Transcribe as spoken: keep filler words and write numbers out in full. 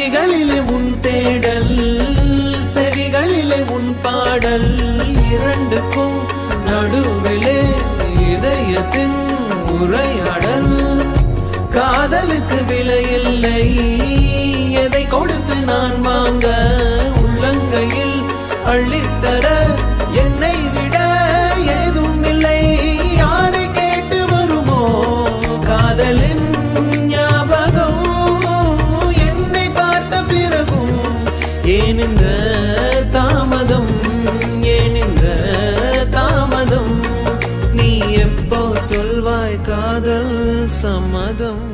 விழிகளிலே உன் தேடல் செவிகளிலே உன் பாடல் இரண்டுக்கும் நடுவிலே இதயத்தின் உரையாடல் காதலுக்கு விலையில்லை எதை கொடுத்து நான் வாங்க உள்ளங்கையில் அள்ளித்தர என்னை விட ஏதும் இல்லை யாரை கேட்டு வருமோ காதலின் ஞாபகம் என்னை பார்த்த பிறகும் ஏன் இந்த தாமதம் ஏன் இந்த தாமதம் நீ எப்போ சொல்வாய் காதல் சம்மதம்